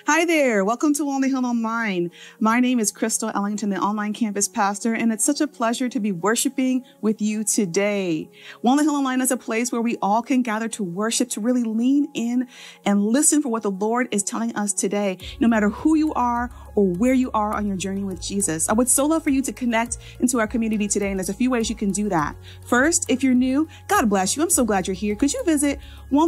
Hi there. Welcome to Walnut Hill Online. My name is Crystal Ellington, the online campus pastor, and it's such a pleasure to be worshiping with you today. Walnut Hill Online is a place where we all can gather to worship, to really lean in and listen for what the Lord is telling us today, no matter who you are or where you are on your journey with Jesus. I would so love for you to connect into our community today, and there's a few ways you can do that. First, if you're new, God bless you. I'm so glad you're here. Could you visit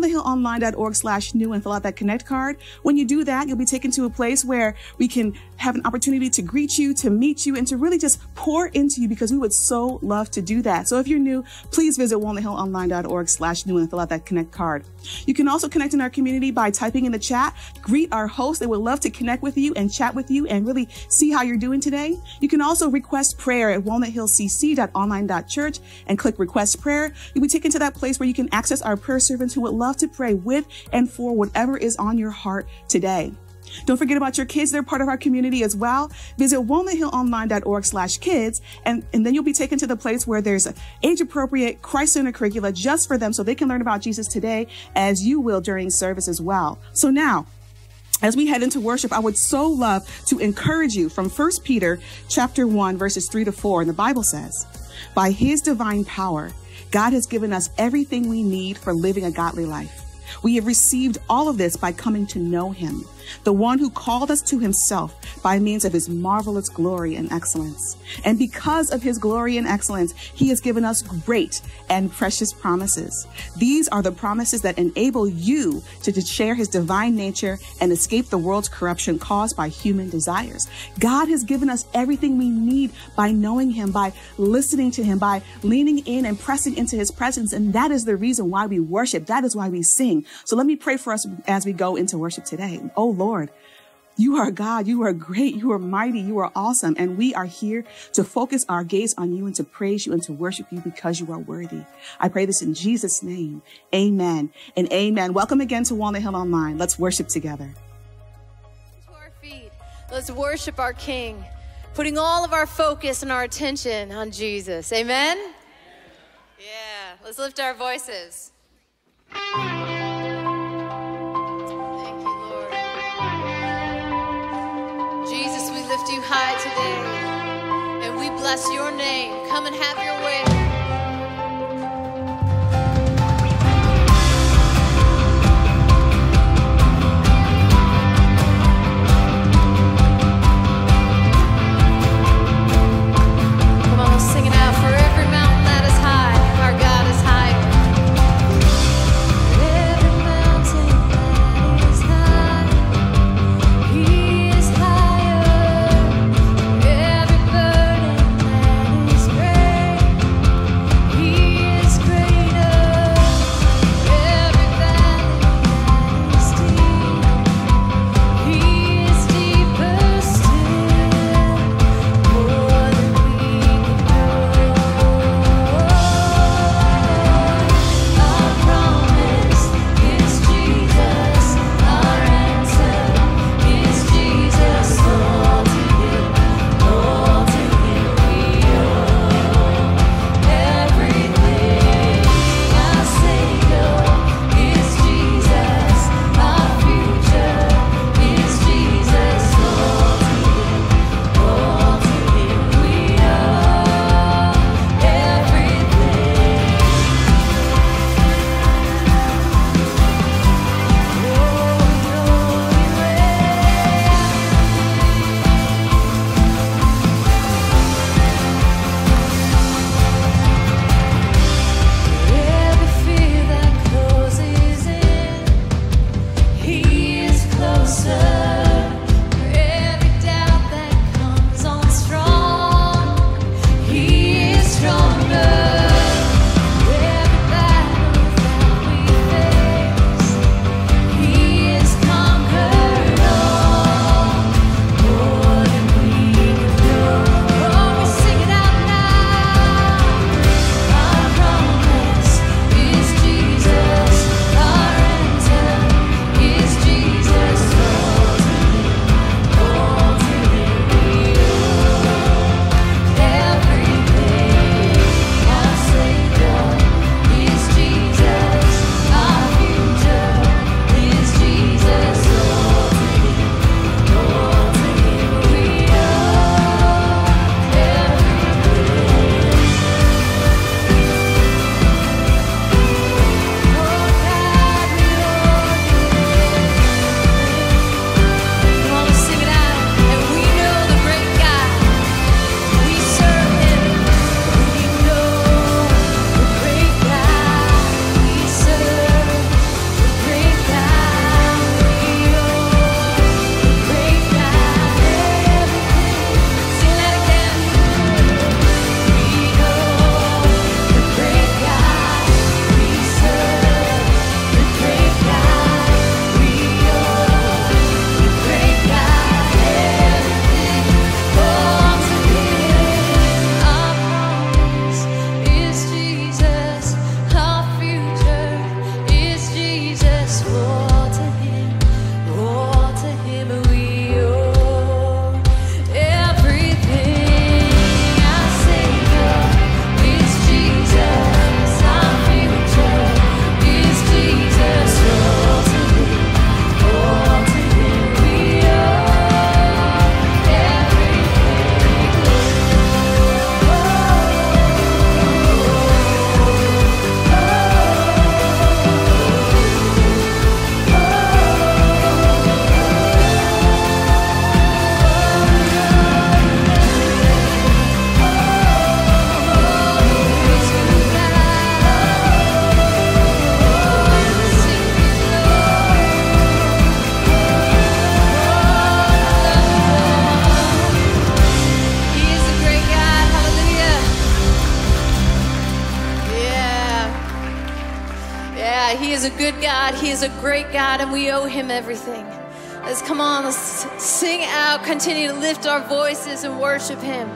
walnuthillonline.org/new and fill out that connect card? When you do that, you'll be taken to a place where we can have an opportunity to greet you, to meet you, and to really just pour into you, because we would so love to do that. So if you're new, please visit walnuthillonline.org/new and fill out that connect card. You can also connect in our community by typing in the chat, greet our hosts. They would love to connect with you and chat with you and really see how you're doing today. You can also request prayer at walnuthillcc.online.church and click request prayer. You'll be taken to that place where you can access our prayer servants who would love to pray with and for whatever is on your heart today. Don't forget about your kids. They're part of our community as well. Visit walnuthillonline.org/kids, and then you'll be taken to the place where there's age-appropriate, Christ-centered curricula just for them so they can learn about Jesus today, as you will during service as well. So now, as we head into worship, I would so love to encourage you from 1 Peter chapter 1, verses 3-4. And the Bible says, "By his divine power, God has given us everything we need for living a godly life. We have received all of this by coming to know him, the one who called us to himself by means of his marvelous glory and excellence. And because of his glory and excellence, he has given us great and precious promises. These are the promises that enable you to share his divine nature and escape the world's corruption caused by human desires." God has given us everything we need by knowing him, by listening to him, by leaning in and pressing into his presence. And that is the reason why we worship. That is why we sing. So let me pray for us as we go into worship today. Oh Lord, you are God. You are great. You are mighty. You are awesome. And we are here to focus our gaze on you and to praise you and to worship you because you are worthy. I pray this in Jesus' name. Amen and amen. Welcome again to Walnut Hill Online. Let's worship together. To our feet, let's worship our King, putting all of our focus and our attention on Jesus. Amen? Yeah. Let's lift our voices. Jesus, we lift you high today, and we bless your name. Come and have your way. Come on, let's sing it out. For every mountain that is high, our God is higher. Every mountain that is high, he is higher. Every burden that is great, a good God. He is a great God, and we owe him everything. Let's come on, let's sing out, continue to lift our voices and worship him.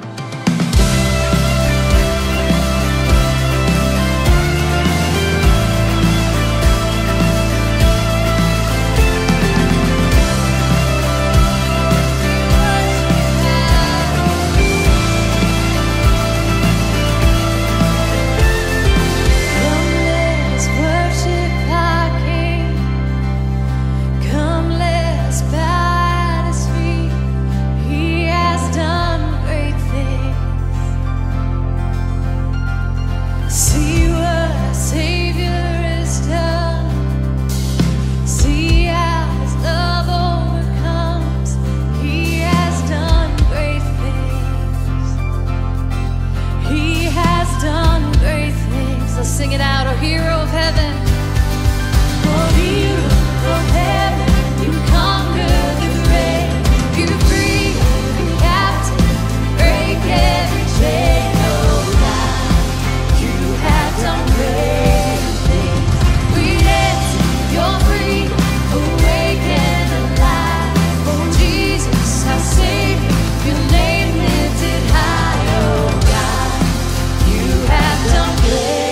Sing it out, oh hero of heaven. Oh hero of heaven, you conquered the grave. You free the captive, break every chain. Oh God, you have done great things. We dance, you're free, awake and alive. Oh Jesus, our Savior, your name lifted high. Oh God, you have done great.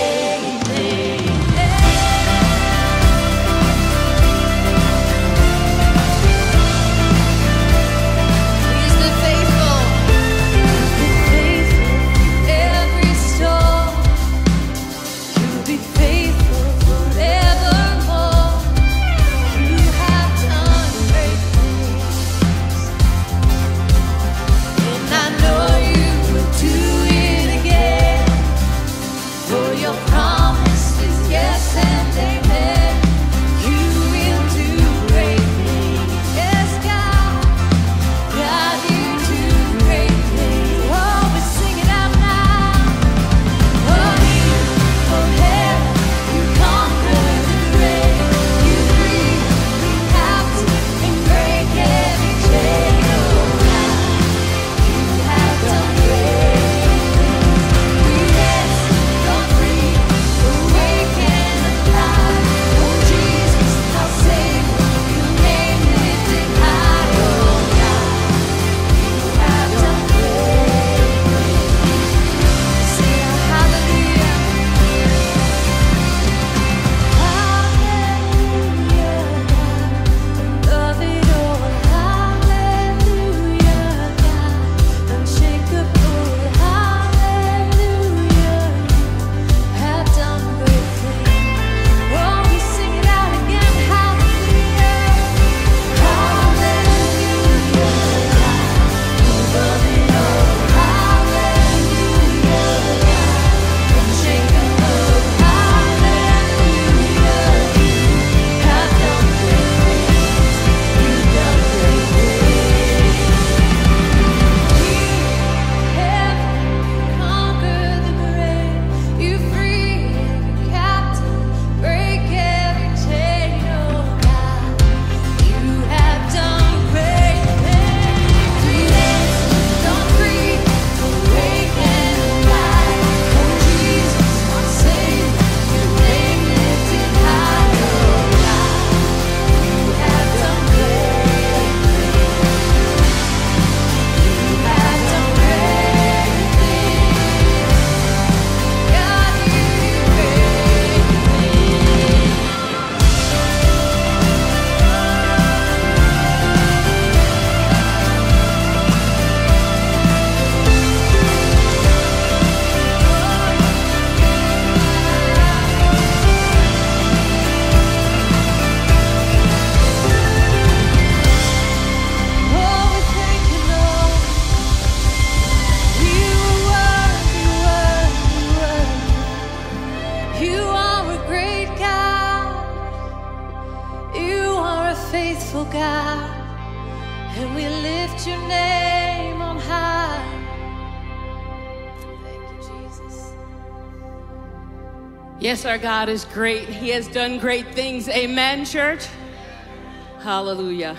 Yes, our God is great. He has done great things. Amen, church? Hallelujah.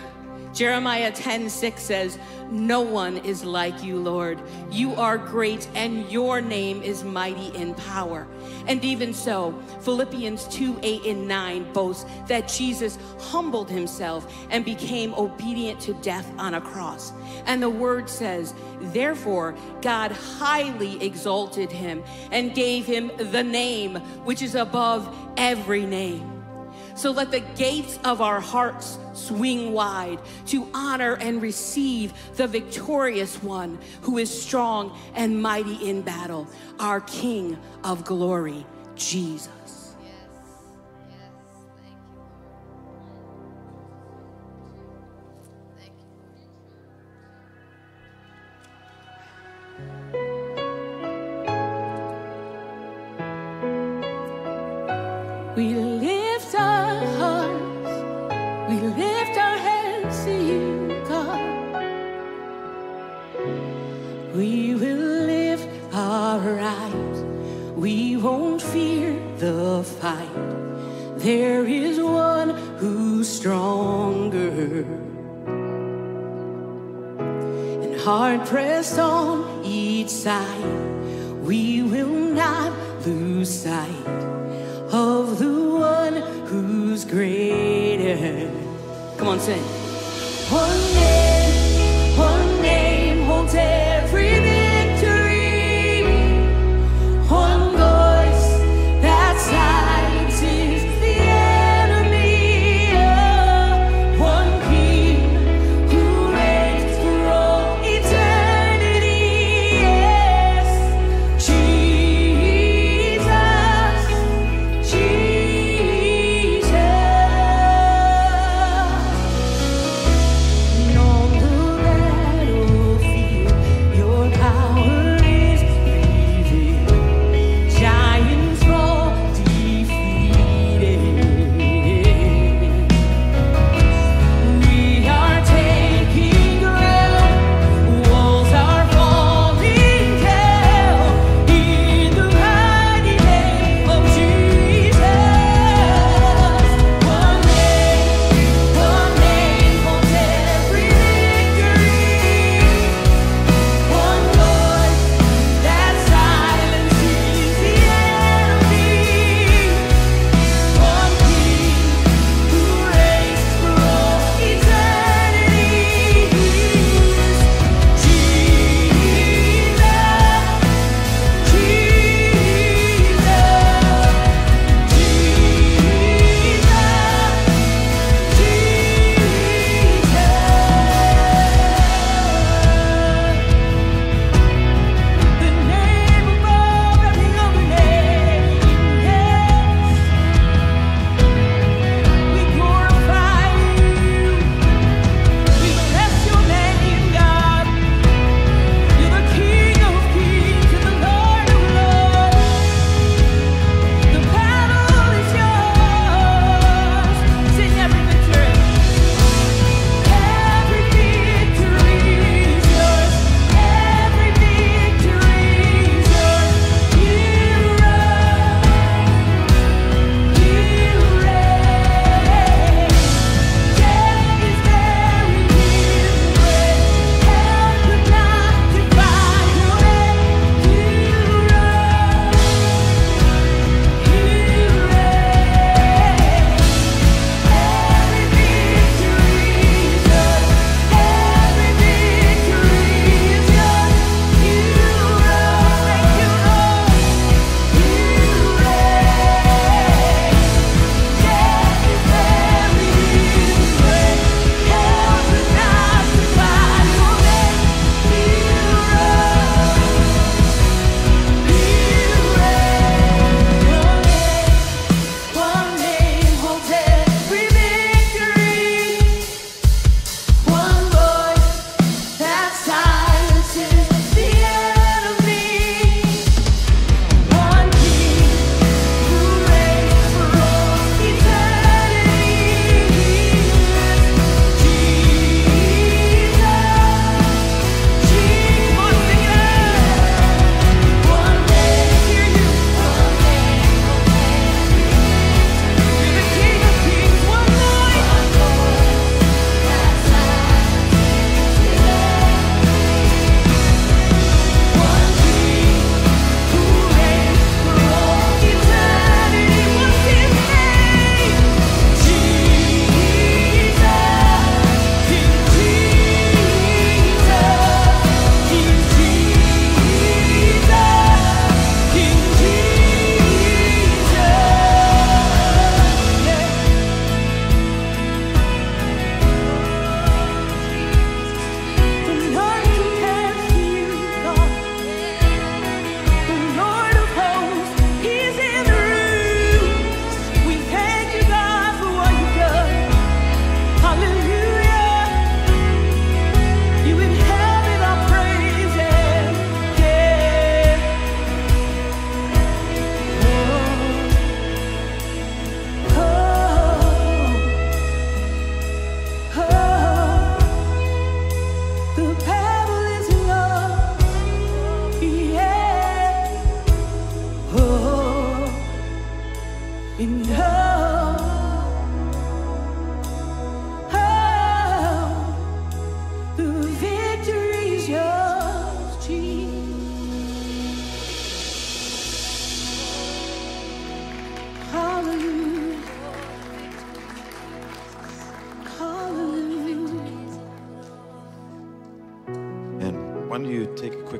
Jeremiah 10:6 says, no one is like you, Lord. You are great, and your name is mighty in power. And even so, Philippians 2:8 and 9 boasts that Jesus humbled himself and became obedient to death on a cross. And the word says, therefore, God highly exalted him and gave him the name which is above every name. So let the gates of our hearts swing wide to honor and receive the victorious one who is strong and mighty in battle, our King of glory, Jesus. We lift our hearts, we lift our hands to you, God. We will lift our eyes, we won't fear the fight. There is one who's stronger. And hard pressed on each side, we will not lose sight of the one who's greater. Come on, sing. One name holds every victory. One voice that silences the enemy. One King who reigns for all eternity. Yes, Jesus. And on the battlefield, your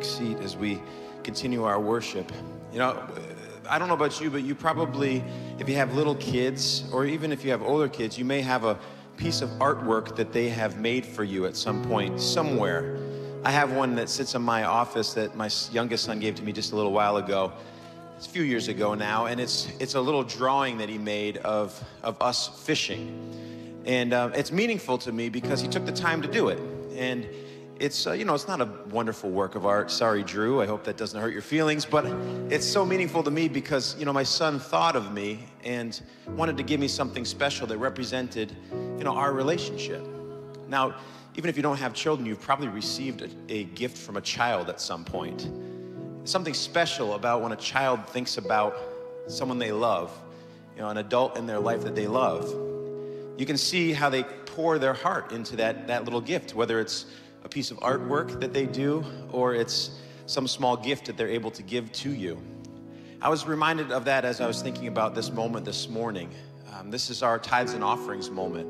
quick seat as we continue our worship. You know, I don't know about you, but you probably, if you have little kids, or even if you have older kids, you may have a piece of artwork that they have made for you at some point, somewhere. I have one that sits in my office that my youngest son gave to me just a little while ago. It's a few years ago now, and it's a little drawing that he made of us fishing. And it's meaningful to me because he took the time to do it. And it's, you know, it's not a wonderful work of art. Sorry, Drew, I hope that doesn't hurt your feelings, but it's so meaningful to me because, you know, my son thought of me and wanted to give me something special that represented, you know, our relationship. Now, even if you don't have children, you've probably received a gift from a child at some point. Something special about when a child thinks about someone they love, you know, an adult in their life that they love. You can see how they pour their heart into that little gift, whether it's a piece of artwork that they do or it's some small gift that they're able to give to you. I was reminded of that as I was thinking about this moment this morning. This is our tithes and offerings moment.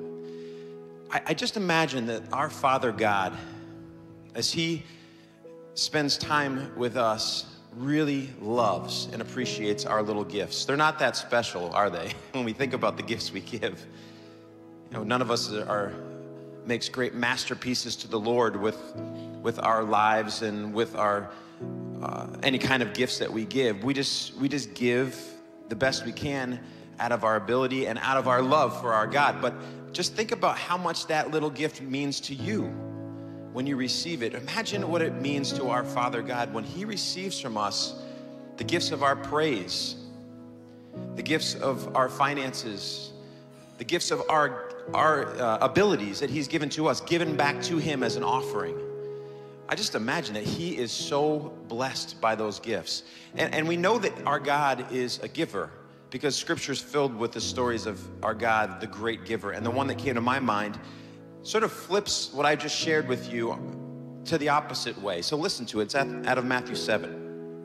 I just imagine that our Father God, as He spends time with us, really loves and appreciates our little gifts. They're not that special, are they? When we think about the gifts we give. You know, none of us makes great masterpieces to the Lord with our lives and with our any kind of gifts that we give. We just give the best we can out of our ability and out of our love for our God. But just think about how much that little gift means to you when you receive it. Imagine what it means to our Father God when He receives from us the gifts of our praise, the gifts of our finances, the gifts of our abilities that He's given to us, given back to Him as an offering. I just imagine that He is so blessed by those gifts. And we know that our God is a giver because Scripture's filled with the stories of our God, the great giver. And the one that came to my mind sort of flips what I just shared with you to the opposite way. So listen to it. It's out of Matthew 7.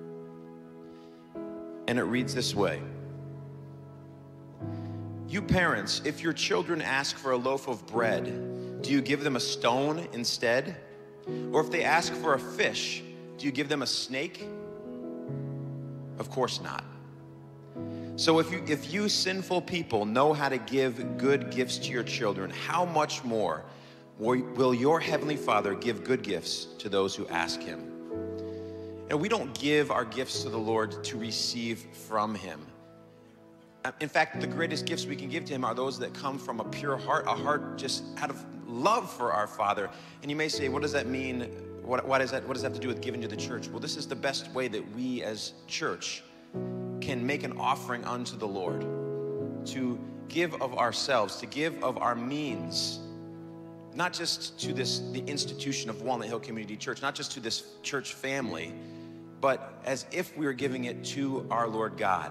And it reads this way. You parents, if your children ask for a loaf of bread, do you give them a stone instead? Or if they ask for a fish, do you give them a snake? Of course not. So if you sinful people know how to give good gifts to your children, how much more will your Heavenly Father give good gifts to those who ask Him? And we don't give our gifts to the Lord to receive from Him. In fact, the greatest gifts we can give to Him are those that come from a pure heart, a heart just out of love for our Father. And you may say, what does that mean? What does that have to do with giving to the church? Well, this is the best way that we as church can make an offering unto the Lord, to give of ourselves, to give of our means, not just to the institution of Walnut Hill Community Church, not just to this church family, but as if we were giving it to our Lord God.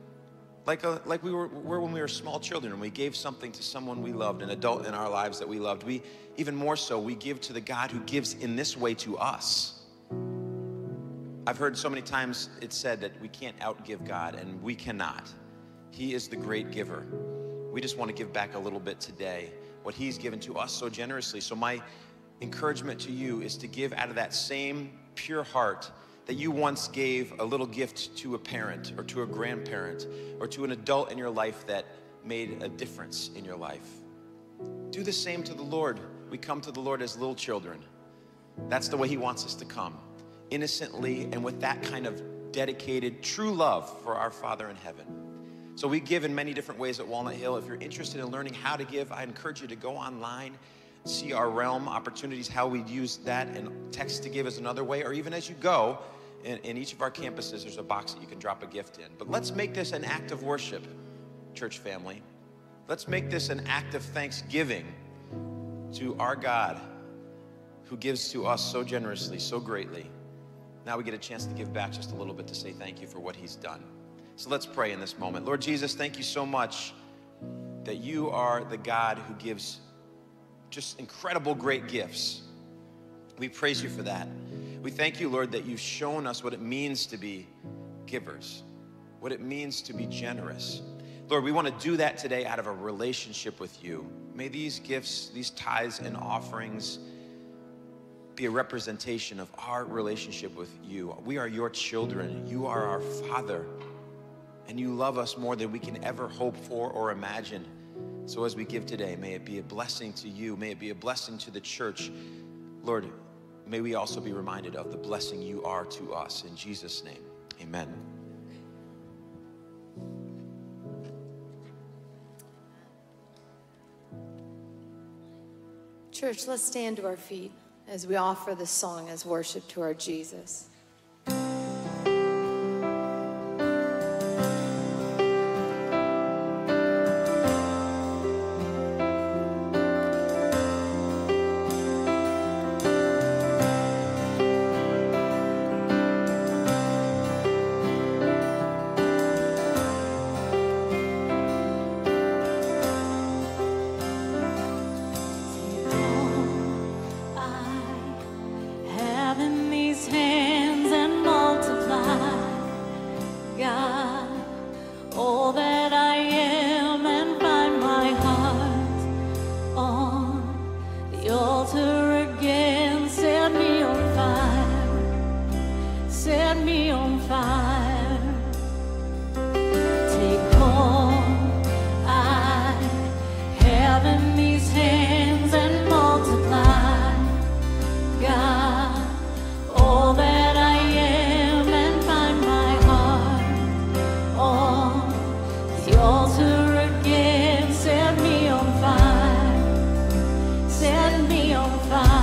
Like we were when we were small children and we gave something to someone we loved, an adult in our lives that we loved. We, even more so, we give to the God who gives in this way to us. I've heard so many times it's said that we can't outgive God, and we cannot. He is the great giver. We just want to give back a little bit today, what He's given to us so generously. So my encouragement to you is to give out of that same pure heart that you once gave a little gift to a parent or to a grandparent or to an adult in your life that made a difference in your life. Do the same to the Lord. We come to the Lord as little children. That's the way He wants us to come, innocently and with that kind of dedicated, true love for our Father in heaven. So we give in many different ways at Walnut Hill. If you're interested in learning how to give, I encourage you to go online, see our realm opportunities, how we use that, and text to give is another way, or even as you go, in each of our campuses, there's a box that you can drop a gift in. But let's make this an act of worship, church family. Let's make this an act of thanksgiving to our God who gives to us so generously, so greatly. Now we get a chance to give back just a little bit to say thank you for what He's done. So let's pray in this moment. Lord Jesus, thank you so much that you are the God who gives just incredible great gifts. We praise you for that. We thank you, Lord, that you've shown us what it means to be givers, what it means to be generous. Lord, we want to do that today out of a relationship with you. May these gifts, these tithes and offerings be a representation of our relationship with you. We are your children. You are our Father. And you love us more than we can ever hope for or imagine. So as we give today, may it be a blessing to you. May it be a blessing to the church. Lord, may we also be reminded of the blessing you are to us. In Jesus' name, amen. Church, let's stand to our feet as we offer this song as worship to our Jesus.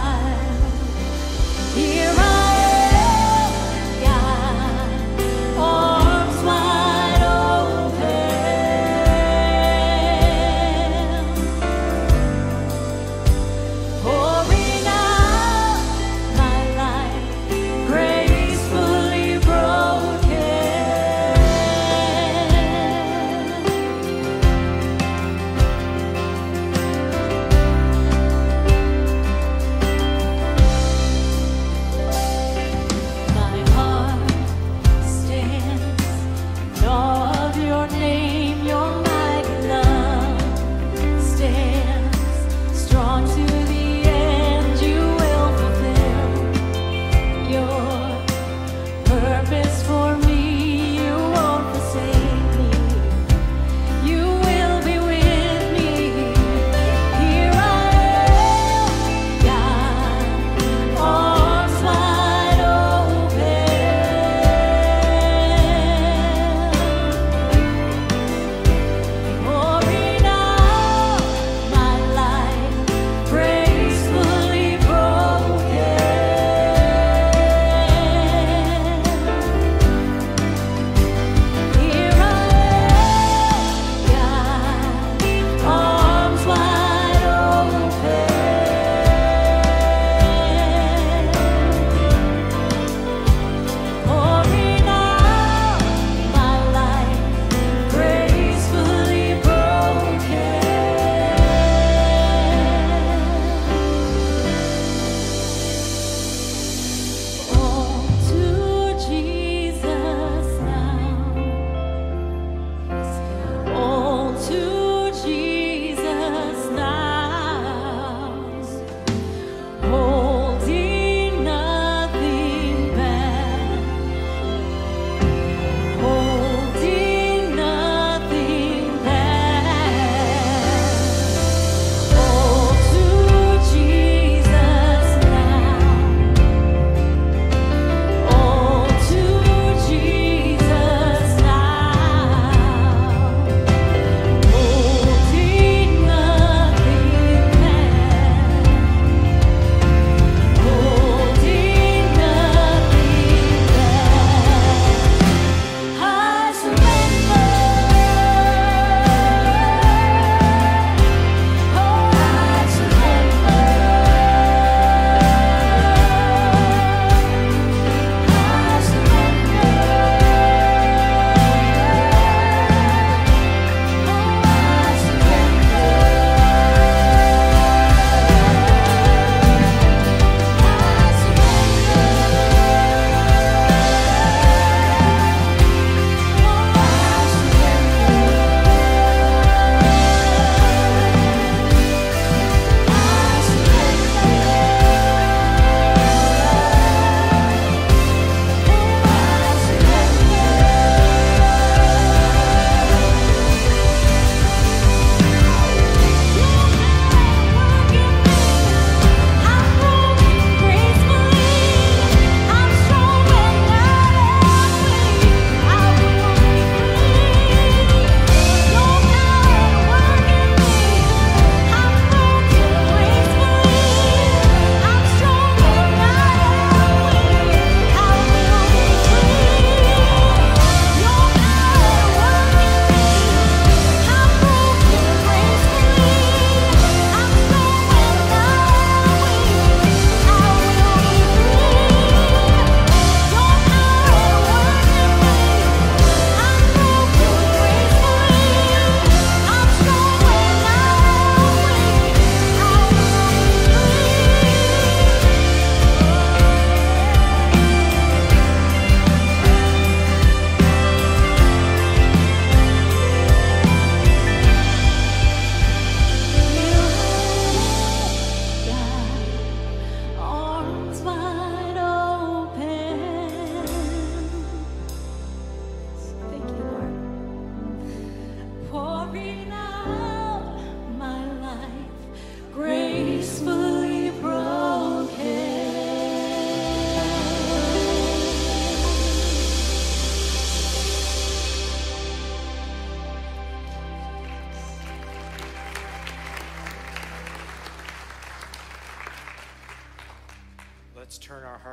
Here I am, God.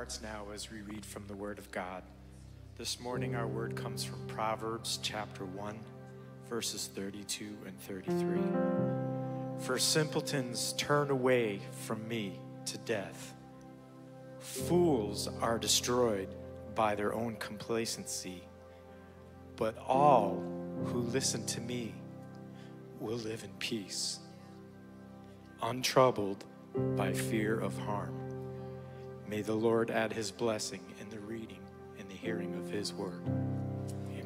hearts now as we read from the Word of God. This morning our word comes from Proverbs chapter 1, verses 32 and 33. For simpletons turn away from me to death. Fools are destroyed by their own complacency, but all who listen to me will live in peace, untroubled by fear of harm. May the Lord add his blessing in the reading and the hearing of his word. Amen.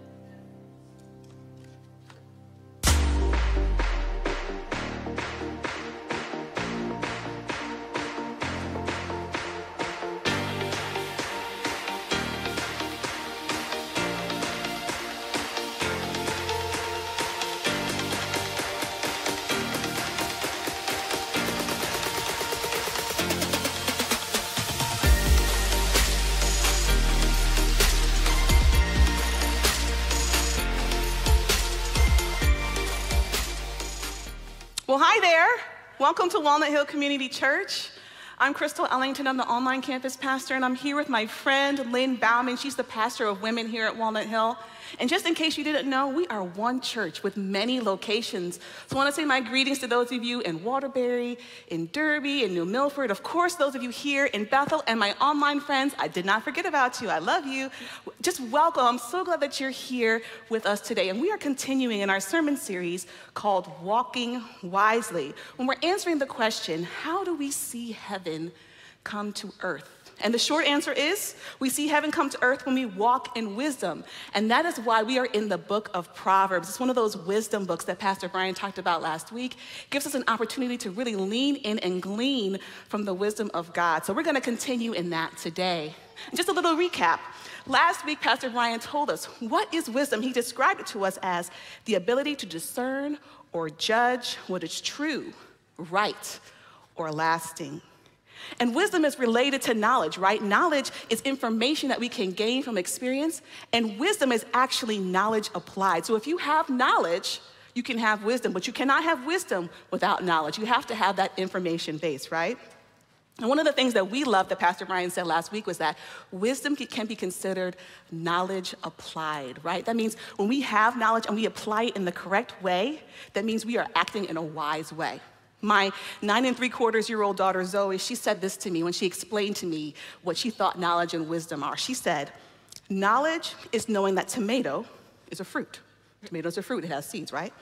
Well, hi there. Welcome to Walnut Hill Community Church. I'm Crystal Ellington. I'm the online campus pastor, and I'm here with my friend Lynn Bauman. She's the pastor of women here at Walnut Hill. And just in case you didn't know, we are one church with many locations. So I want to say my greetings to those of you in Waterbury, in Derby, in New Milford, of course, those of you here in Bethel, and my online friends. I did not forget about you. I love you. Just welcome. I'm so glad that you're here with us today. And we are continuing in our sermon series called Walking Wisely, when we're answering the question, how do we see heaven come to earth? And the short answer is, we see heaven come to earth when we walk in wisdom. And that is why we are in the book of Proverbs. It's one of those wisdom books that Pastor Brian talked about last week. It gives us an opportunity to really lean in and glean from the wisdom of God. So we're going to continue in that today. And just a little recap. Last week, Pastor Brian told us, what is wisdom? He described it to us as the ability to discern or judge what is true, right, or lasting. And wisdom is related to knowledge, right? Knowledge is information that we can gain from experience, and wisdom is actually knowledge applied. So if you have knowledge, you can have wisdom, but you cannot have wisdom without knowledge. You have to have that information base, right? And one of the things that we love that Pastor Brian said last week was that wisdom can be considered knowledge applied, right? That means when we have knowledge and we apply it in the correct way, that means we are acting in a wise way. My 9 3/4-year-old daughter, Zoe, she said this to me when she explained to me what she thought knowledge and wisdom are. She said, knowledge is knowing that tomato is a fruit. Tomato's a fruit, it has seeds, right?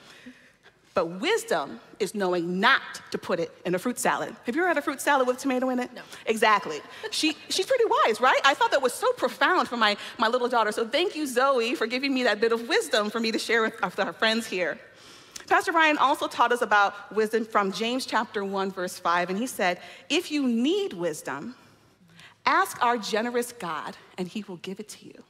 But wisdom is knowing not to put it in a fruit salad. Have you ever had a fruit salad with tomato in it? No. Exactly. She's pretty wise, right? I thought that was so profound for my little daughter. So thank you, Zoe, for giving me that bit of wisdom for me to share with our friends here. Pastor Brian also taught us about wisdom from James chapter 1, verse 5, and he said, if you need wisdom, ask our generous God, and he will give it to you.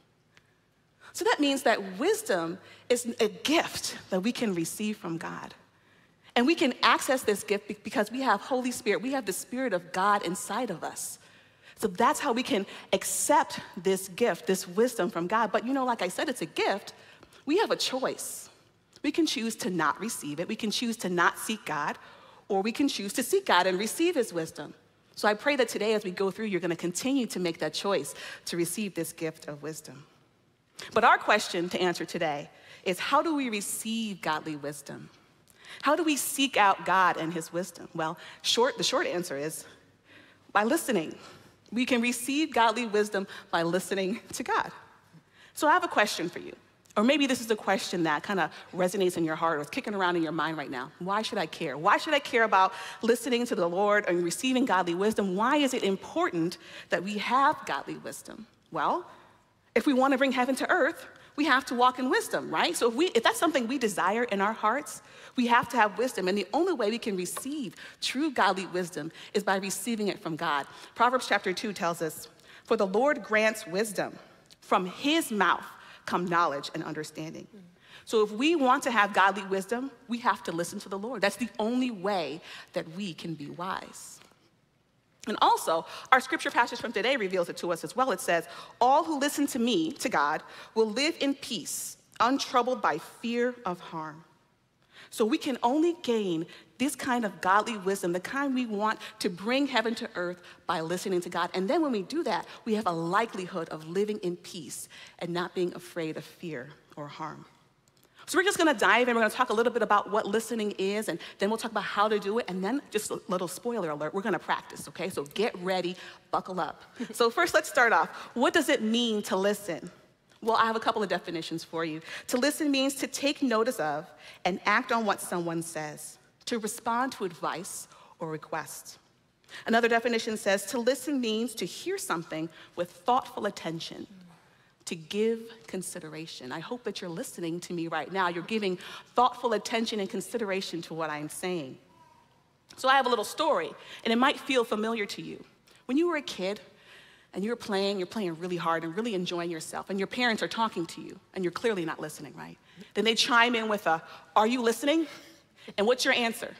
So that means that wisdom is a gift that we can receive from God. And we can access this gift because we have Holy Spirit. We have the Spirit of God inside of us. So that's how we can accept this gift, this wisdom from God. But you know, like I said, it's a gift. We have a choice. We can choose to not receive it. We can choose to not seek God, or we can choose to seek God and receive his wisdom. So I pray that today as we go through, you're going to continue to make that choice to receive this gift of wisdom. But our question to answer today is, how do we receive godly wisdom? How do we seek out God and his wisdom? Well, the short answer is by listening. We can receive godly wisdom by listening to God. So I have a question for you. Or maybe this is a question that kind of resonates in your heart or is kicking around in your mind right now. Why should I care? Why should I care about listening to the Lord and receiving godly wisdom? Why is it important that we have godly wisdom? Well, if we want to bring heaven to earth, we have to walk in wisdom, right? So if that's something we desire in our hearts, we have to have wisdom. And the only way we can receive true godly wisdom is by receiving it from God. Proverbs chapter 2 tells us, for the Lord grants wisdom. From his mouth come knowledge and understanding. So if we want to have godly wisdom, we have to listen to the Lord. That's the only way that we can be wise. And also, our scripture passage from today reveals it to us as well. It says, all who listen to me, to God, will live in peace, untroubled by fear of harm. So we can only gain this kind of godly wisdom, the kind we want to bring heaven to earth, by listening to God. And then when we do that, we have a likelihood of living in peace and not being afraid of fear or harm. So we're just gonna dive in. We're gonna talk a little bit about what listening is, and then we'll talk about how to do it, and then just a little spoiler alert, we're gonna practice, okay? So get ready, buckle up. So first, let's start off. What does it mean to listen? Well, I have a couple of definitions for you. To listen means to take notice of and act on what someone says, to respond to advice or requests. Another definition says to listen means to hear something with thoughtful attention, to give consideration. I hope that you're listening to me right now. You're giving thoughtful attention and consideration to what I'm saying. So I have a little story, and it might feel familiar to you. When you were a kid, and you're playing really hard and really enjoying yourself, and your parents are talking to you, and you're clearly not listening, right? Then they chime in with are you listening? And what's your answer?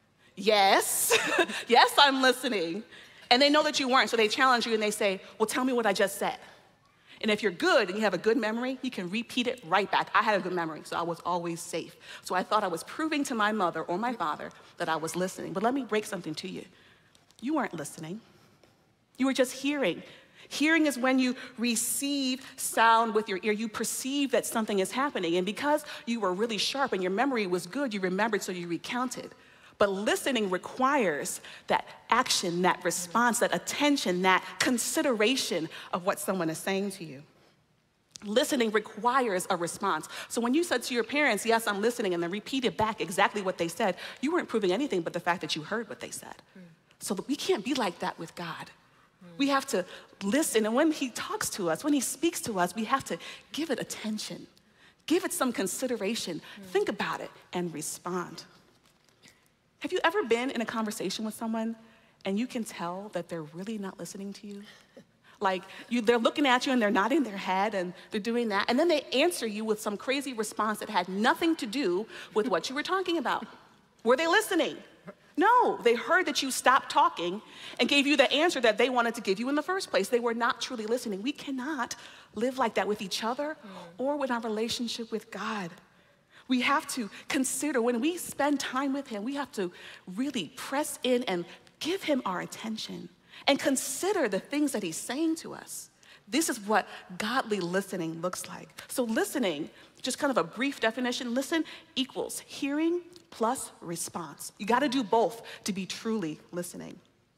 Yes, yes, I'm listening. And they know that you weren't, so they challenge you and they say, well, tell me what I just said. And if you're good and you have a good memory, you can repeat it right back. I had a good memory, so I was always safe. So I thought I was proving to my mother or my father that I was listening. But let me break something to you. You weren't listening. You were just hearing. Hearing is when you receive sound with your ear. You perceive that something is happening. And because you were really sharp and your memory was good, you remembered, so you recounted. But listening requires that action, that response, that attention, that consideration of what someone is saying to you. Listening requires a response. So when you said to your parents, yes, I'm listening, and then repeated back exactly what they said, you weren't proving anything but the fact that you heard what they said. So we can't be like that with God. We have to listen, and when he talks to us, when he speaks to us, we have to give it attention, give it some consideration, think about it, and respond. Have you ever been in a conversation with someone and you can tell that they're really not listening to you? Like they're looking at you and they're nodding their head and they're doing that, and then they answer you with some crazy response that had nothing to do with what you were talking about. Were they listening? No, they heard that you stopped talking and gave you the answer that they wanted to give you in the first place. They were not truly listening. We cannot live like that with each other or with our relationship with God. We have to consider, when we spend time with him, we have to really press in and give him our attention and consider the things that he's saying to us. This is what godly listening looks like. So listening, just kind of a brief definition, listen equals hearing plus response. You gotta do both to be truly listening.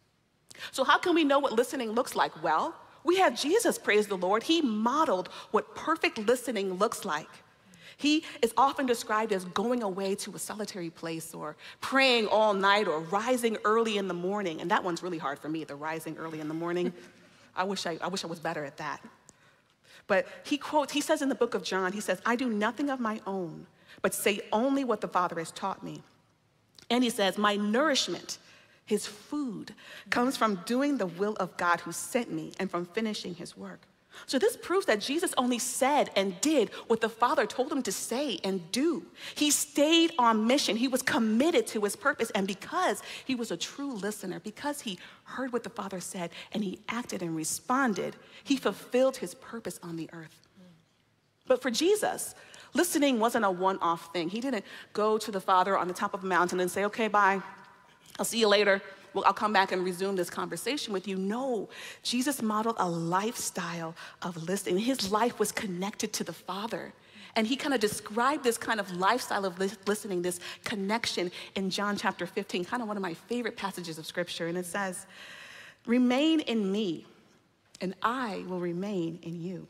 So how can we know what listening looks like? Well, we have Jesus, praise the Lord. He modeled what perfect listening looks like. He is often described as going away to a solitary place or praying all night or rising early in the morning. And that one's really hard for me, the rising early in the morning. I wish I was better at that. But he says in the book of John, he says, I do nothing of my own, but say only what the Father has taught me. And he says, my nourishment, his food, comes from doing the will of God who sent me and from finishing his work. So this proves that Jesus only said and did what the Father told him to say and do. He stayed on mission. He was committed to his purpose. And because he was a true listener, because he heard what the Father said and he acted and responded, he fulfilled his purpose on the earth. But for Jesus, listening wasn't a one-off thing. He didn't go to the Father on the top of a mountain and say, okay, bye, I'll see you later. Well, I'll come back and resume this conversation with you. No, Jesus modeled a lifestyle of listening. His life was connected to the Father. And he kind of described this kind of lifestyle of listening, this connection in John chapter 15, kind of one of my favorite passages of scripture. And it says, remain in me, and I will remain in you.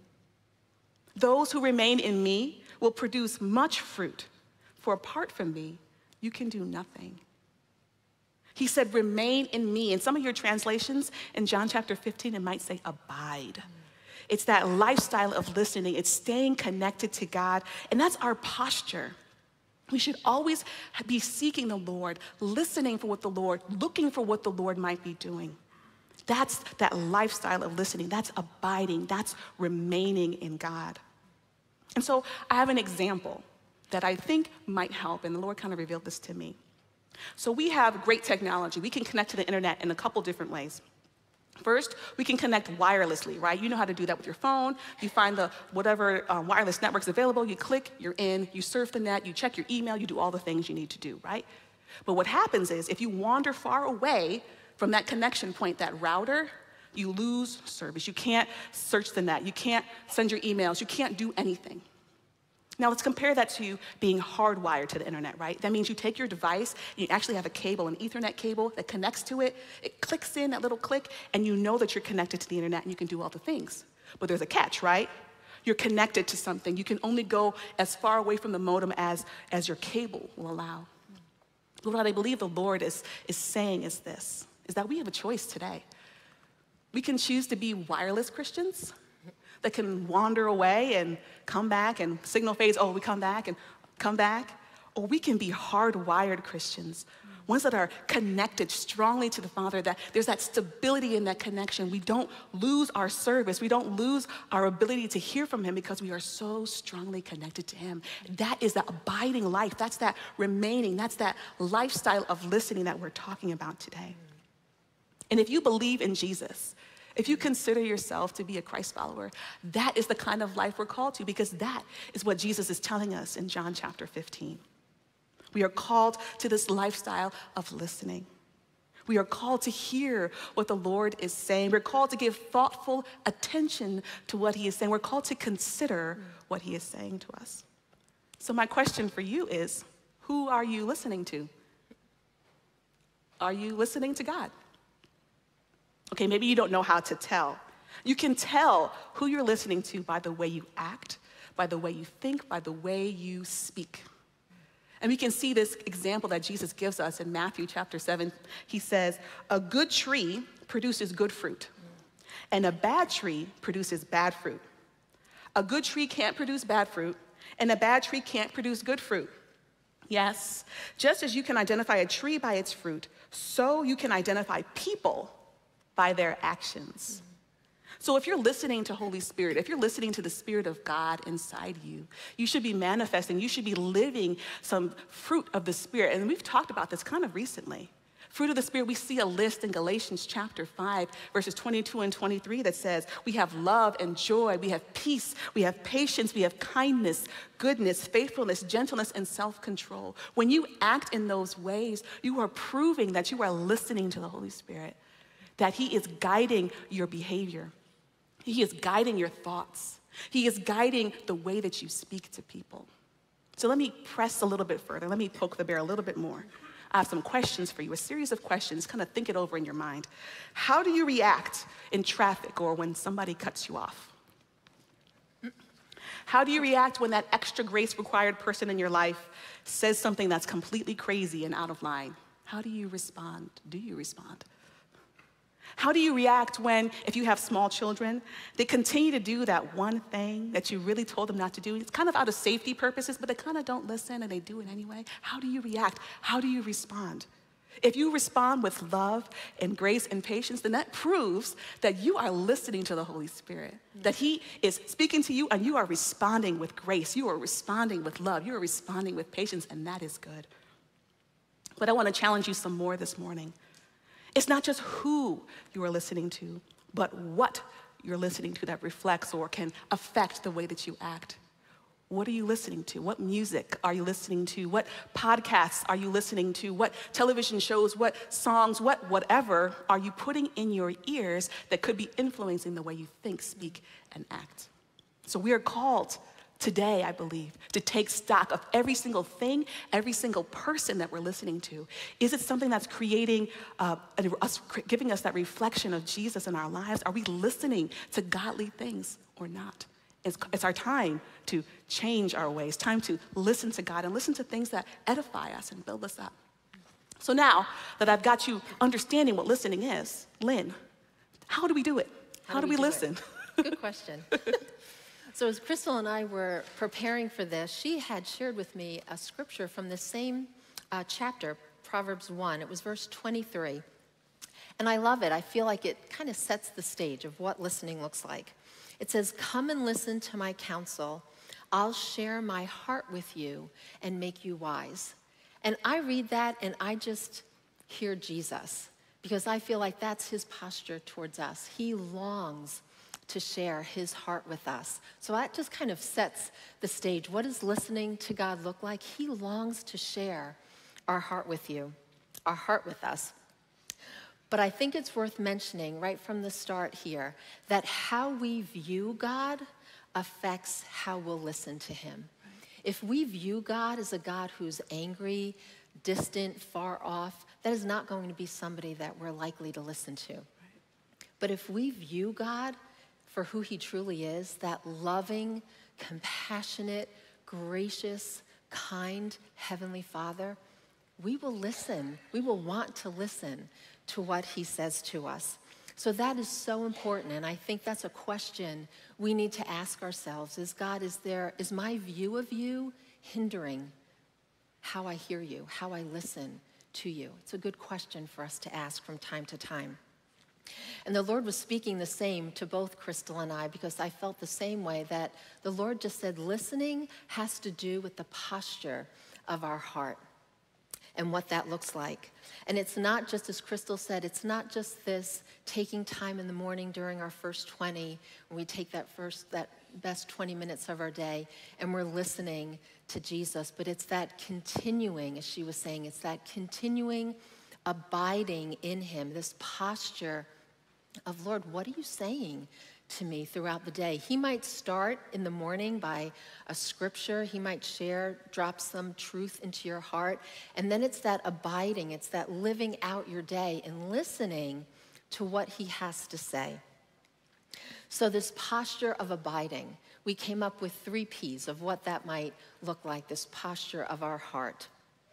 Those who remain in me will produce much fruit, for apart from me, you can do nothing. He said, remain in me. In some of your translations in John chapter 15, it might say abide. It's that lifestyle of listening. It's staying connected to God. And that's our posture. We should always be seeking the Lord, listening for what the Lord, looking for what the Lord might be doing. That's that lifestyle of listening. That's abiding. That's remaining in God. And so I have an example that I think might help. And the Lord kind of revealed this to me. So we have great technology. We can connect to the internet in a couple different ways. First, we can connect wirelessly, right? You know how to do that with your phone. You find the whatever wireless networks available, you click, you're in, you surf the net, you check your email, you do all the things you need to do, right? But what happens is if you wander far away from that connection point, that router, you lose service. You can't search the net. You can't send your emails. You can't do anything. Now let's compare that to being hardwired to the internet, right? That means you take your device, you actually have a cable, an Ethernet cable that connects to it. It clicks in, that little click, and you know that you're connected to the internet and you can do all the things. But there's a catch, right? You're connected to something. You can only go as far away from the modem as your cable will allow. But what I believe the Lord is saying is this, is that we have a choice today. We can choose to be wireless Christians that can wander away and come back and signal fades, oh, we come back and come back. Or we can be hardwired Christians, ones that are connected strongly to the Father, that there's that stability in that connection. We don't lose our service. We don't lose our ability to hear from him because we are so strongly connected to him. That is that abiding life. That's that remaining. That's that lifestyle of listening that we're talking about today. And if you believe in Jesus, if you consider yourself to be a Christ follower, that is the kind of life we're called to, because that is what Jesus is telling us in John chapter 15. We are called to this lifestyle of listening. We are called to hear what the Lord is saying. We're called to give thoughtful attention to what he is saying. We're called to consider what he is saying to us. So my question for you is, who are you listening to? Are you listening to God? Okay, maybe you don't know how to tell. You can tell who you're listening to by the way you act, by the way you think, by the way you speak. And we can see this example that Jesus gives us in Matthew chapter 7. He says, a good tree produces good fruit, and a bad tree produces bad fruit. A good tree can't produce bad fruit, and a bad tree can't produce good fruit. Yes, just as you can identify a tree by its fruit, so you can identify people by their actions. So if you're listening to Holy Spirit, if you're listening to the Spirit of God inside you, you should be manifesting, you should be living some fruit of the Spirit. And we've talked about this kind of recently. Fruit of the Spirit, we see a list in Galatians chapter 5, verses 22 and 23 that says, we have love and joy, we have peace, we have patience, we have kindness, goodness, faithfulness, gentleness, and self-control. When you act in those ways, you are proving that you are listening to the Holy Spirit, that he is guiding your behavior. He is guiding your thoughts. He is guiding the way that you speak to people. So let me press a little bit further. Let me poke the bear a little bit more. I have some questions for you, a series of questions. Kind of think it over in your mind. How do you react in traffic or when somebody cuts you off? How do you react when that extra grace required person in your life says something that's completely crazy and out of line? How do you respond? Do you respond? How do you react when, if you have small children, they continue to do that one thing that you really told them not to do? It's kind of out of safety purposes, but they kind of don't listen and they do it anyway. How do you react? How do you respond? If you respond with love and grace and patience, then that proves that you are listening to the Holy Spirit, that he is speaking to you and you are responding with grace. You are responding with love. You are responding with patience, and that is good. But I want to challenge you some more this morning. It's not just who you are listening to, but what you're listening to that reflects or can affect the way that you act. What are you listening to? What music are you listening to? What podcasts are you listening to? What television shows, what songs, whatever are you putting in your ears that could be influencing the way you think, speak, and act? So we are called today, I believe, to take stock of every single thing, every single person that we're listening to. Is it something that's creating, giving us that reflection of Jesus in our lives? Are we listening to godly things or not? It's our time to change our ways, time to listen to God and listen to things that edify us and build us up. So now that I've got you understanding what listening is, Lynn, how do we do it? How do we listen? Good question. So as Crystal and I were preparing for this, she had shared with me a scripture from the same chapter, Proverbs 1. It was verse 23. And I love it. I feel like it kind of sets the stage of what listening looks like. It says, come and listen to my counsel. I'll share my heart with you and make you wise. And I read that and I just hear Jesus. because I feel like that's his posture towards us. He longs to share his heart with us. So that just kind of sets the stage. What does listening to God look like? He longs to share our heart with you, our heart with us. But I think it's worth mentioning right from the start here that how we view God affects how we'll listen to him. If we view God as a God who's angry, distant, far off, that is not going to be somebody that we're likely to listen to. But if we view God for who he truly is, that loving, compassionate, gracious, kind Heavenly Father, we will listen. We will want to listen to what he says to us. So that is so important, and I think that's a question we need to ask ourselves. Is my view of you hindering how I hear you, how I listen to you? It's a good question for us to ask from time to time. And the Lord was speaking the same to both Crystal and I, because I felt the same way, that the Lord just said listening has to do with the posture of our heart and what that looks like. And it's not just, as Crystal said, it's not just this taking time in the morning during our first 20, when we take that best 20 minutes of our day and we're listening to Jesus, but it's that continuing, as she was saying, it's that continuing abiding in him, this posture of, Lord, what are you saying to me throughout the day? He might start in the morning by a scripture. He might drop some truth into your heart. And then it's that abiding. It's that living out your day and listening to what he has to say. So this posture of abiding, we came up with 3 P's of what that might look like, this posture of our heart,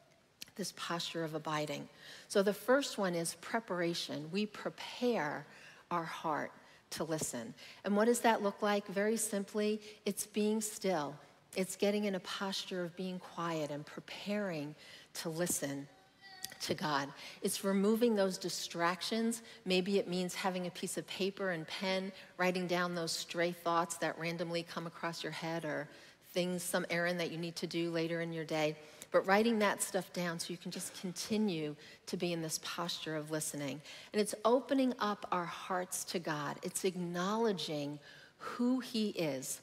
this posture of abiding. So the first one is preparation. We prepare our heart to listen. And what does that look like? Very simply, it's being still. It's getting in a posture of being quiet and preparing to listen to God. It's removing those distractions. Maybe it means having a piece of paper and pen, writing down those stray thoughts that randomly come across your head, or things, some errand that you need to do later in your day. But writing that stuff down so you can just continue to be in this posture of listening. And it's opening up our hearts to God. It's acknowledging who he is.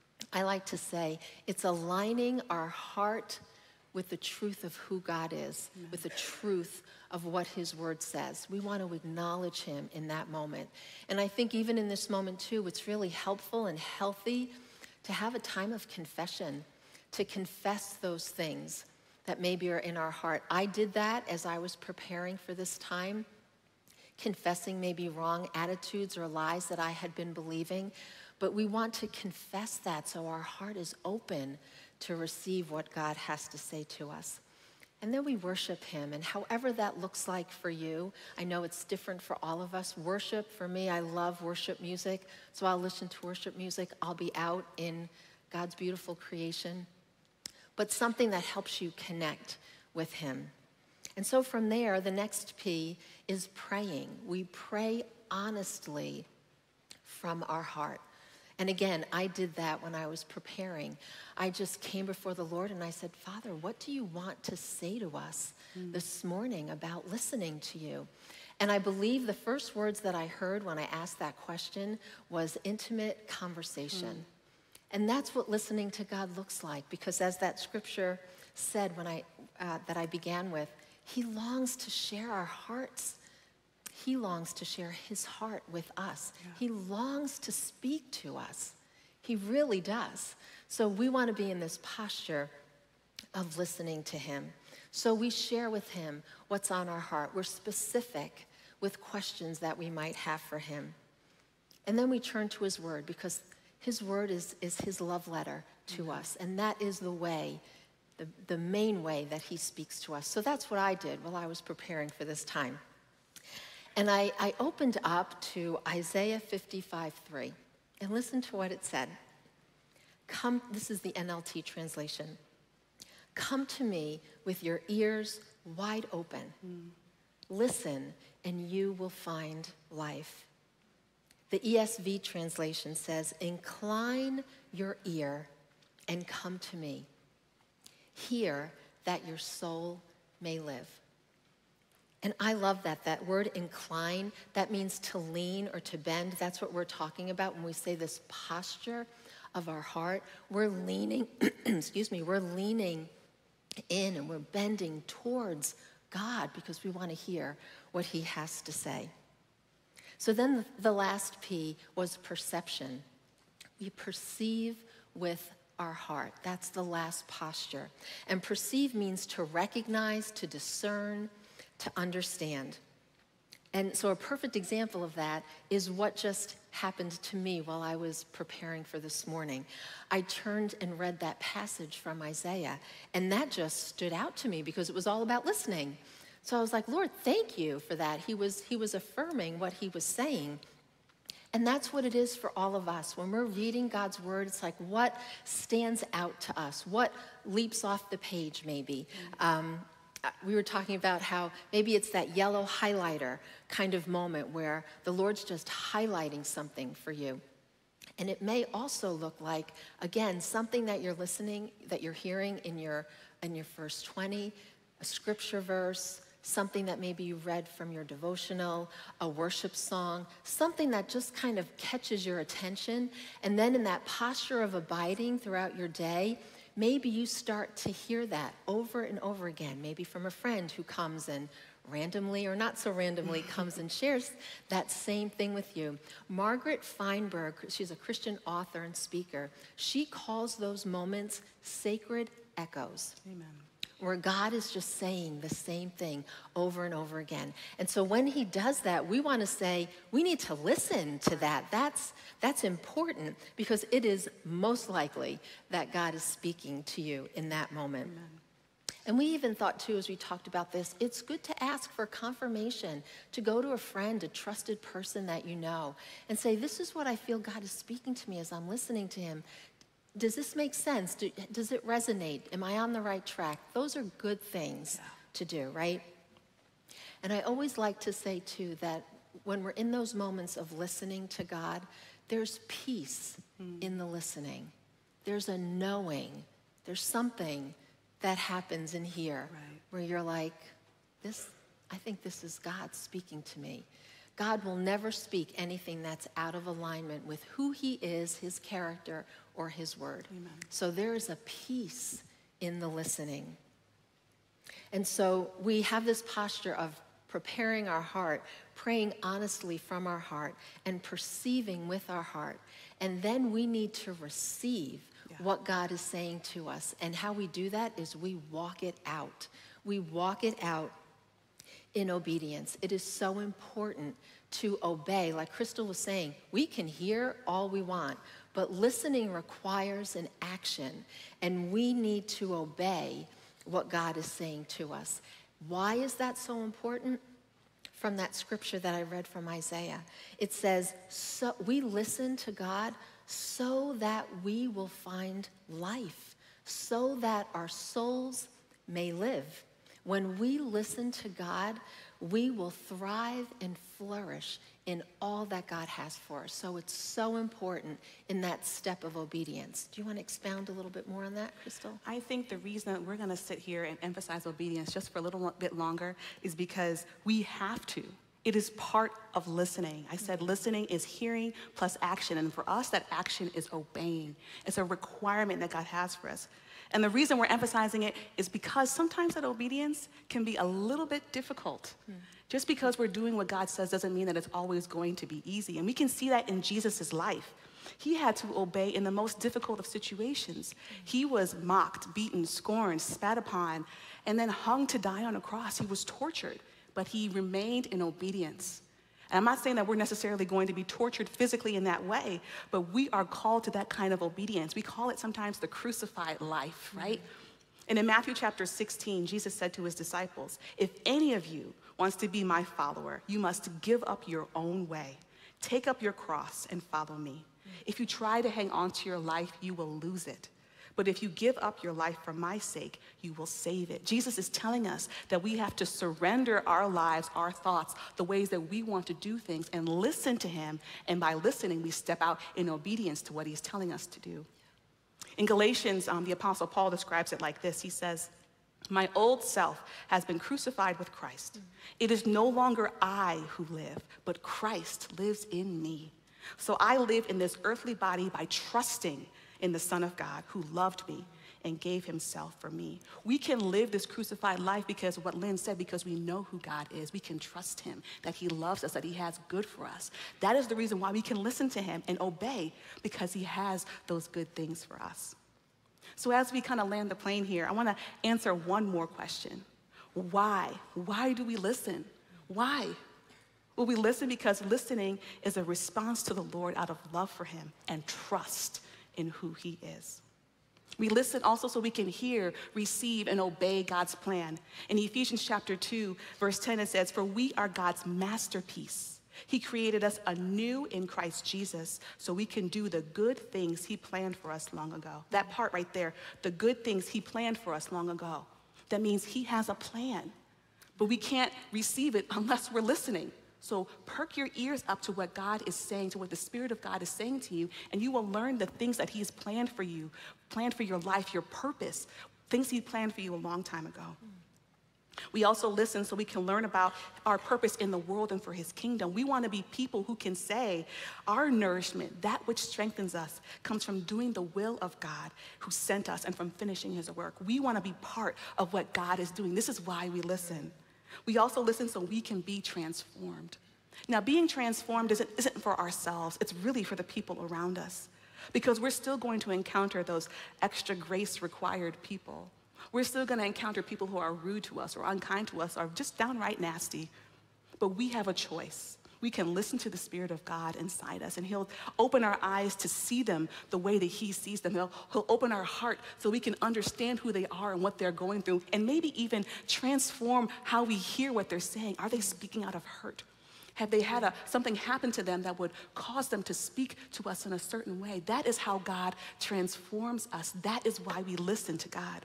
I like to say it's aligning our heart with the truth of who God is, with the truth of what his word says. We want to acknowledge him in that moment. And I think even in this moment too, it's really helpful and healthy to have a time of confession, to confess those things that maybe are in our heart. I did that as I was preparing for this time, confessing maybe wrong attitudes or lies that I had been believing. But we want to confess that so our heart is open to receive what God has to say to us. And then we worship him, and however that looks like for you, I know it's different for all of us. Worship, for me, I love worship music, so I'll listen to worship music. I'll be out in God's beautiful creation, but something that helps you connect with him. And so from there, the next P is praying. We pray honestly from our heart. And again, I did that when I was preparing. I just came before the Lord and I said, Father, what do you want to say to us this morning about listening to you? And I believe the first words that I heard when I asked that question was intimate conversation. And that's what listening to God looks like, because as that scripture said that I began with, he longs to share our hearts. He longs to share his heart with us. Yeah. He longs to speak to us. He really does. So we want to be in this posture of listening to him. So we share with him what's on our heart. We're specific with questions that we might have for him. And then we turn to his word, because his word is his love letter to us. And that is the way, the main way that he speaks to us. So that's what I did while I was preparing for this time. And I opened up to Isaiah 55:3, and listen to what it said. Come, this is the NLT translation. Come to me with your ears wide open. Listen, and you will find life. The ESV translation says, incline your ear and come to me. Hear that your soul may live. And I love that. That word incline, that means to lean or to bend. That's what we're talking about when we say this posture of our heart. We're leaning, excuse me, we're leaning in and we're bending towards God because we want to hear what he has to say. So then the last P was perception. We perceive with our heart. That's the last posture. And perceive means to recognize, to discern, to understand. And so a perfect example of that is what just happened to me while I was preparing for this morning. I turned and read that passage from Isaiah, and that just stood out to me because it was all about listening. So I was like, Lord, thank you for that. He was affirming what he was saying. And that's what it is for all of us. When we're reading God's word, it's like what stands out to us, what leaps off the page maybe. We were talking about how maybe it's that yellow highlighter kind of moment where the Lord's just highlighting something for you. And it may also look like, again, something that you're listening, that you're hearing in your verse 20, a scripture verse, something that maybe you read from your devotional, a worship song, something that just kind of catches your attention. And then in that posture of abiding throughout your day, maybe you start to hear that over and over again, maybe from a friend who comes and randomly or not so randomly comes and shares that same thing with you. Margaret Feinberg, she's a Christian author and speaker, she calls those moments sacred echoes. Amen. Where God is just saying the same thing over and over again. And so when he does that, we want to say, we need to listen to that. That's important because it is most likely that God is speaking to you in that moment. Amen. And we even thought too, as we talked about this, it's good to ask for confirmation, to go to a friend, a trusted person that you know, and say, this is what I feel God is speaking to me as I'm listening to him. Does this make sense? Does it resonate? Am I on the right track? Those are good things to do, right? And I always like to say, too, that when we're in those moments of listening to God, there's peace in the listening. There's a knowing. There's something that happens in here where you're like, I think this is God speaking to me. God will never speak anything that's out of alignment with who he is, his character, or his word. Amen. So there is a peace in the listening. And so we have this posture of preparing our heart, praying honestly from our heart, and perceiving with our heart. And then we need to receive what God is saying to us. And how we do that is we walk it out. We walk it out in obedience. It is so important to obey. Like Crystal was saying, we can hear all we want, but listening requires an action, and we need to obey what God is saying to us. Why is that so important? From that scripture that I read from Isaiah, it says, so we listen to God so that we will find life, so that our souls may live. When we listen to God, we will thrive and flourish in all that God has for us. So it's so important in that step of obedience. Do you want to expound a little bit more on that, Crystal? I think the reason that we're going to sit here and emphasize obedience just for a little bit longer is because we have to. It is part of listening. I said listening is hearing plus action. And for us, that action is obeying. It's a requirement that God has for us. And the reason we're emphasizing it is because sometimes that obedience can be a little bit difficult. Just because we're doing what God says doesn't mean that it's always going to be easy. And we can see that in Jesus' life. He had to obey in the most difficult of situations. He was mocked, beaten, scorned, spat upon, and then hung to die on a cross. He was tortured, but he remained in obedience. And I'm not saying that we're necessarily going to be tortured physically in that way, but we are called to that kind of obedience. We call it sometimes the crucified life, right? And in Matthew chapter 16, Jesus said to his disciples, if any of you wants to be my follower, you must give up your own way. Take up your cross and follow me. If you try to hang on to your life, you will lose it. But if you give up your life for my sake, you will save it. Jesus is telling us that we have to surrender our lives, our thoughts, the ways that we want to do things, and listen to him. And by listening, we step out in obedience to what he's telling us to do. In Galatians, the Apostle Paul describes it like this. He says, My old self has been crucified with Christ. It is no longer I who live, but Christ lives in me. So I live in this earthly body by trusting in the Son of God who loved me and gave himself for me. We can live this crucified life because of what Lynn said, because we know who God is. We can trust him, that he loves us, that he has good for us. That is the reason why we can listen to him and obey, because he has those good things for us. So as we kind of land the plane here, I want to answer one more question. Why? Why do we listen? Why? Well, we listen because listening is a response to the Lord out of love for him and trust in who he is. We listen also so we can hear, receive, and obey God's plan. In Ephesians chapter 2, verse 10, it says, "For we are God's masterpiece. He created us anew in Christ Jesus so we can do the good things he planned for us long ago." That part right there, the good things he planned for us long ago. That means he has a plan, but we can't receive it unless we're listening. So perk your ears up to what God is saying, to what the Spirit of God is saying to you, and you will learn the things that he has planned for you, planned for your life, your purpose, things he planned for you a long time ago. We also listen so we can learn about our purpose in the world and for his kingdom. We want to be people who can say our nourishment, that which strengthens us, comes from doing the will of God who sent us and from finishing his work. We want to be part of what God is doing. This is why we listen. We also listen so we can be transformed. Now, being transformed isn't for ourselves. It's really for the people around us, because we're still going to encounter those extra grace required people. We're still going to encounter people who are rude to us or unkind to us or just downright nasty. But we have a choice. We can listen to the Spirit of God inside us, and he'll open our eyes to see them the way that he sees them. He'll open our heart so we can understand who they are and what they're going through, and maybe even transform how we hear what they're saying. Are they speaking out of hurt? Have they had something happen to them that would cause them to speak to us in a certain way? That is how God transforms us. That is why we listen to God.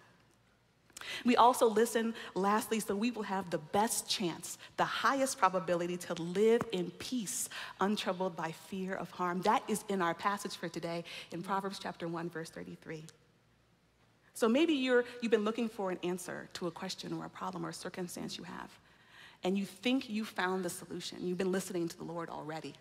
We also listen, lastly, so we will have the best chance, the highest probability to live in peace, untroubled by fear of harm. That is in our passage for today in Proverbs chapter 1, verse 33. So maybe you've been looking for an answer to a question or a problem or a circumstance you have, and you think you found the solution. You've been listening to the Lord already.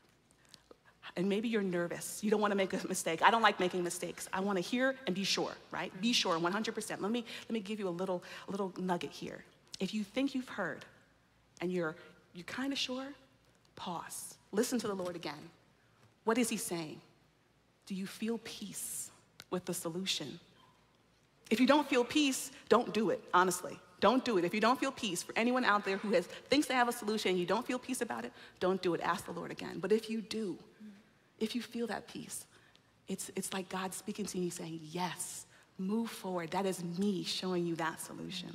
And maybe you're nervous. You don't want to make a mistake. I don't like making mistakes. I want to hear and be sure, right? Be sure 100%. Let me give you a little nugget here. If you think you've heard and you're kind of sure, pause. Listen to the Lord again. What is he saying? Do you feel peace with the solution? If you don't feel peace, don't do it, honestly. Don't do it. If you don't feel peace, for anyone out there who thinks they have a solution and you don't feel peace about it, don't do it. Ask the Lord again. But if you do, if you feel that peace, it's like God speaking to you saying, yes, move forward. That is me showing you that solution.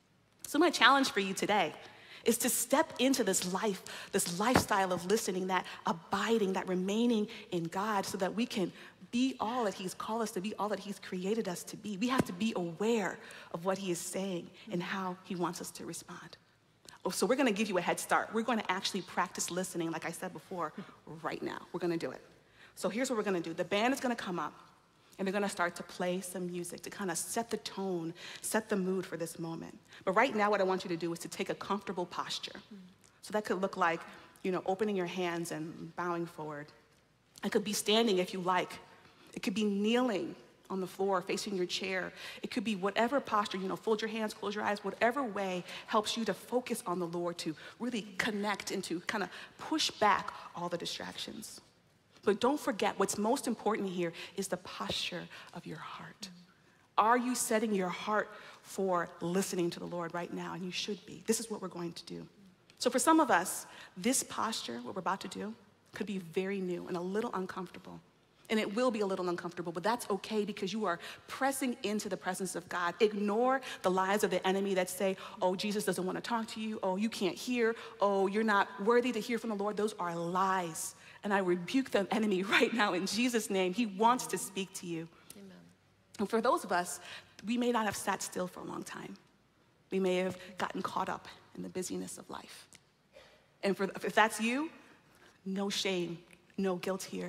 So my challenge for you today is to step into this lifestyle of listening, that abiding, that remaining in God, so that we can be all that he's called us to be, all that he's created us to be. We have to be aware of what he is saying and how he wants us to respond. So we're going to give you a head start. We're going to actually practice listening, like I said before, right now. We're going to do it. So here's what we're going to do. The band is going to come up, and they're going to start to play some music to kind of set the tone, set the mood for this moment. But right now, what I want you to do is to take a comfortable posture. So that could look like, opening your hands and bowing forward. It could be standing if you like. It could be kneeling on the floor, facing your chair. It could be whatever posture, fold your hands, close your eyes, whatever way helps you to focus on the Lord, to really connect and to kind of push back all the distractions. But don't forget, what's most important here is the posture of your heart. Are you setting your heart for listening to the Lord right now? And you should be. This is what we're going to do. So for some of us, this posture, what we're about to do, could be very new and a little uncomfortable. And it will be a little uncomfortable, but that's okay, because you are pressing into the presence of God. Ignore the lies of the enemy that say, oh, Jesus doesn't want to talk to you. Oh, you can't hear. Oh, you're not worthy to hear from the Lord. Those are lies. And I rebuke the enemy right now in Jesus' name. He wants to speak to you. Amen. And for those of us, we may not have sat still for a long time. We may have gotten caught up in the busyness of life. And if that's you, no shame, no guilt here.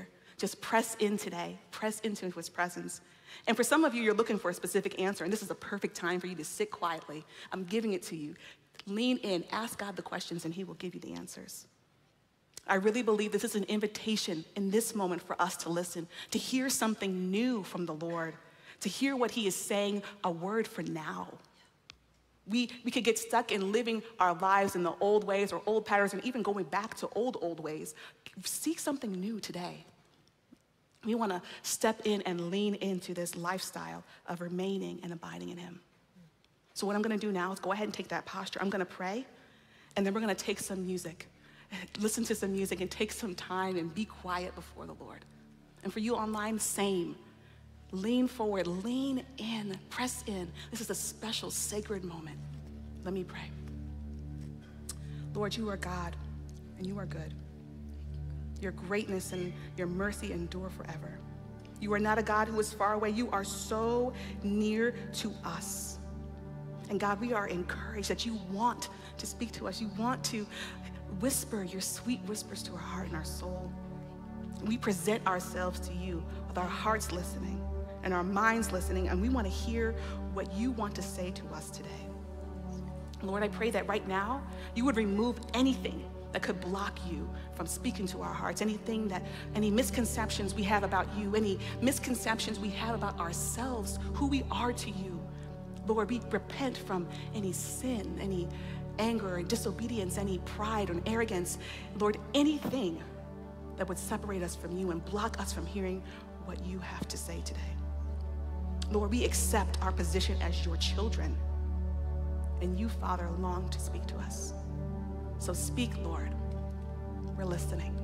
Just press in today. Press into his presence. And for some of you, you're looking for a specific answer, and this is a perfect time for you to sit quietly. I'm giving it to you. Lean in, ask God the questions, and he will give you the answers. I really believe this is an invitation in this moment for us to listen, to hear something new from the Lord, to hear what he is saying, a word for now. We could get stuck in living our lives in the old ways or old patterns and even going back to old ways. Seek something new today. We want to step in and lean into this lifestyle of remaining and abiding in him. So what I'm going to do now is go ahead and take that posture. I'm going to pray, and then we're going to take some music, listen to some music, and take some time and be quiet before the Lord. And for you online, same. Lean forward, lean in, press in. This is a special, sacred moment. Let me pray. Lord, you are God, and you are good. Your greatness and your mercy endure forever. You are not a God who is far away. You are so near to us. And God, we are encouraged that you want to speak to us. You want to whisper your sweet whispers to our heart and our soul. We present ourselves to you with our hearts listening and our minds listening, and we want to hear what you want to say to us today. Lord, I pray that right now you would remove anything that could block you from speaking to our hearts, any misconceptions we have about you, any misconceptions we have about ourselves, who we are to you. Lord, we repent from any sin, any anger and disobedience, any pride or arrogance. Lord, anything that would separate us from you and block us from hearing what you have to say today. Lord, we accept our position as your children, and you, Father, long to speak to us. So speak, Lord. We're listening.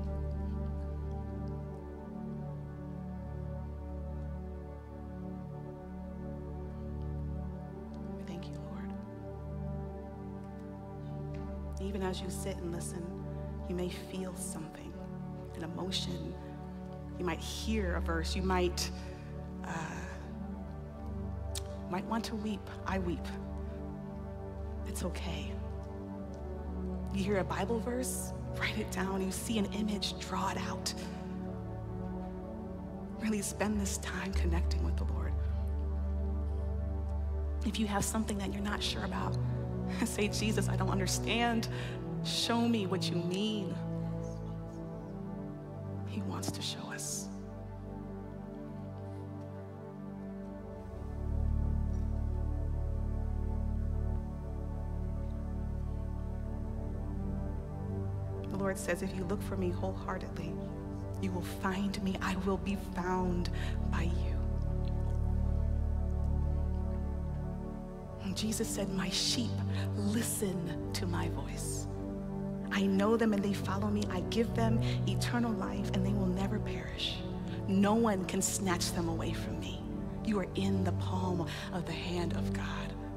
Thank you, Lord. Even as you sit and listen, you may feel something, an emotion. You might hear a verse. You might want to weep. I weep. It's okay. You hear a Bible verse, write it down. You see an image, draw it out. Really spend this time connecting with the Lord. If you have something that you're not sure about, say, Jesus, I don't understand. Show me what you mean. He wants to show us. The Lord says, if you look for me wholeheartedly, you will find me. I will be found by you. And Jesus said, my sheep listen to my voice. I know them and they follow me. I give them eternal life and they will never perish. No one can snatch them away from me. You are in the palm of the hand of God.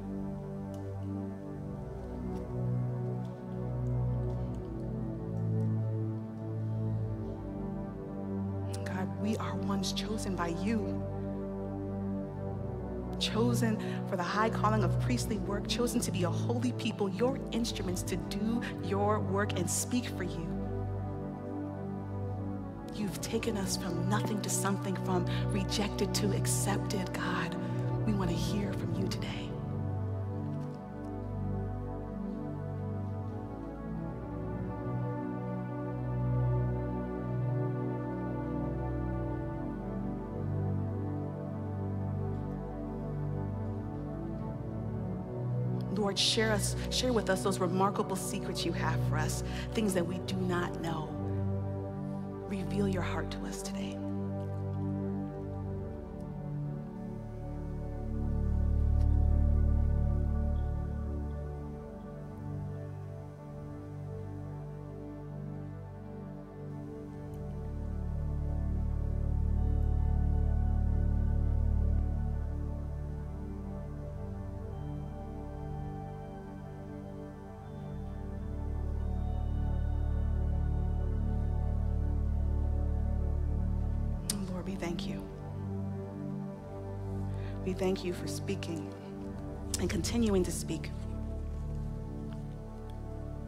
God, we are ones chosen by you. Chosen for the high calling of priestly work, chosen to be a holy people, your instruments to do your work and speak for you. You've taken us from nothing to something, from rejected to accepted. God, we want to hear from you today. Lord, share with us those remarkable secrets you have for us, things that we do not know. Reveal your heart to us today. We thank you. We thank you for speaking and continuing to speak.